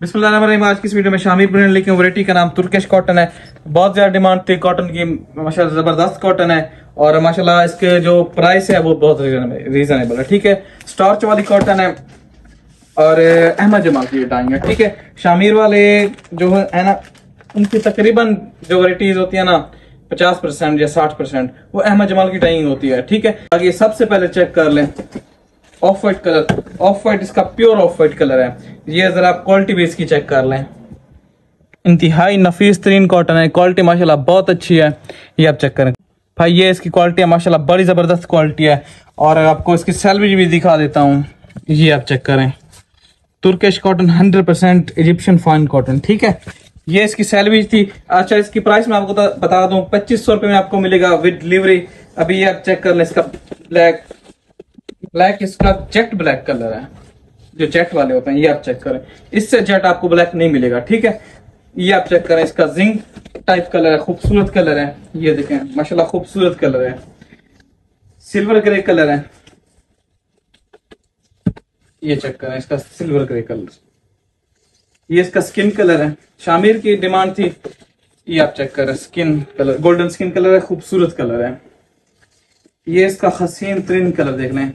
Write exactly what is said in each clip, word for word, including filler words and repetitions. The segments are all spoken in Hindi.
बिस्मिल्लाहिर्रहमानिर्रहीम। आज की इस वीडियो में शामिर ब्रांड लेके वैरायटी का नाम तुर्किश कॉटन है। बहुत ज्यादा डिमांड थी कॉटन की, माशाल्लाह जबरदस्त कॉटन है और माशाल्लाह इसके जो प्राइस है वो बहुत रीजनेबल है। ठीक है, स्टार्च वाली कॉटन है और अहमद जमाल की डाइंग है। ठीक है, शामिर वाले जो है ना उनकी तकरीबन जो वैरायटीज होती है ना पचास परसेंट या साठ परसेंट वो अहमद जमाल की डाइंग होती है। ठीक है, आगे सबसे पहले चेक कर लें off white colour. Off white इसका प्योर ऑफ वाइट कलर है। ये जरा आप क्वालिटी भी इसकी चेक कर लें, इंतहाई नफीस तरीन कॉटन है। क्वालिटी माशाल्लाह बहुत अच्छी है, ये आप चेक करें भाई। ये इसकी क्वालिटी है माशाल्लाह, बड़ी जबरदस्त क्वालिटी है। और आपको इसकी सैलरी भी दिखा देता हूँ, ये आप चेक करें। Turkish cotton hundred percent Egyptian fine cotton. ठीक है, ये इसकी सैलरी थी। अच्छा, इसकी प्राइस मैं आपको बता दूं पच्चीस सौ रुपये में आपको मिलेगा विद डिलीवरी। अभी ये आप चेक कर लें, इसका ब्लैक ब्लैक इसका जेट ब्लैक कलर है, जो जेट वाले होते हैं ये आप चेक करें। इससे जेट आपको ब्लैक नहीं मिलेगा। ठीक है, ये आप चेक करें, इसका जिंक टाइप कलर है, खूबसूरत कलर है। ये देखें माशाल्लाह खूबसूरत कलर है, सिल्वर ग्रे कलर है। ये चेक करें, इसका सिल्वर ग्रे कलर, ये इसका स्किन कलर है। शामिर की डिमांड थी, ये आप चेक करें, skin colour golden skin colour है, खूबसूरत कलर है। ये इसका हसीन तरीन कलर देख लें,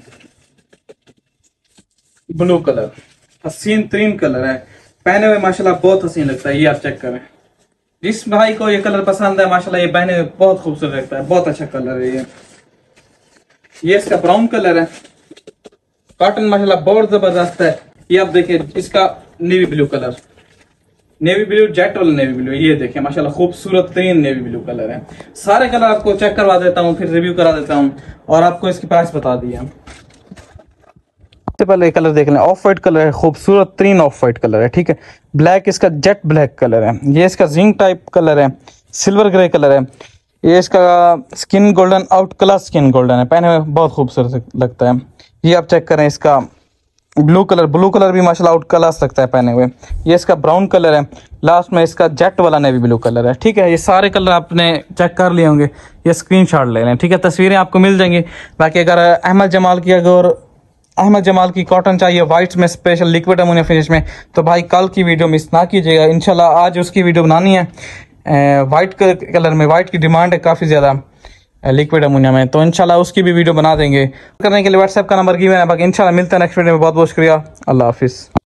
ब्लू कलर, हसीन तरीन कलर है। पहने हुए माशाल्लाह बहुत हसीन लगता है। ये आप चेक करें, जिस भाई को ये कलर पसंद है माशाल्लाह ये पहने हुए बहुत खूबसूरत लगता है, बहुत अच्छा कलर है ये। ये इसका ब्राउन कलर है। कॉटन माशाल्लाह बहुत जबरदस्त है। ये आप देखिए, इसका navy blue colour, navy blue jet वाला नेवी ब्लू, ये देखिए माशाल्लाह खूबसूरत तरीन नेवी ब्लू कलर है। सारे कलर आपको चेक करवा देता हूँ, फिर रिव्यू करा देता हूँ और आपको इसकी प्राइस बता दिया। सबसे पहले ये कलर देख लें, ऑफ वाइट कलर है, खूबसूरत तरीन ऑफ वाइट कलर है। ठीक है, ब्लैक इसका जेट ब्लैक कलर है। ये इसका जिंक टाइप कलर है, सिल्वर ग्रे कलर है। ये इसका skin golden, outclass skin golden है, पहने हुए बहुत खूबसूरत लगता है। ये आप चेक करें, इसका ब्लू कलर, ब्लू कलर भी माशाल्लाह आउट क्लास लगता है पहने हुए। ये इसका ब्राउन कलर है, लास्ट में इसका जेट वाला नेवी ब्लू कलर है। ठीक है, ये सारे कलर आपने चेक कर लिए होंगे, ये स्क्रीनशॉट ले लें। ठीक है, तस्वीरें आपको मिल जाएंगी। बाकी अगर अहमद जमाल की अगर अहमद जमाल की कॉटन चाहिए वाइट में स्पेशल लिक्विड अमोनिया फिनिश में, तो भाई कल की वीडियो मिस ना कीजिएगा। इंशाल्लाह आज उसकी वीडियो बनानी है। वाइट कलर में, वाइट की डिमांड है काफ़ी ज़्यादा लिक्विड अमोनिया में, तो इंशाल्लाह उसकी भी वीडियो बना देंगे। करने के लिए व्हाट्सएप का नंबर गिवन है। बाकी इंशाल्लाह मिलता है नेक्स्ट वीडियो में। बहुत बहुत शुक्रिया, अल्लाह हाफिज़।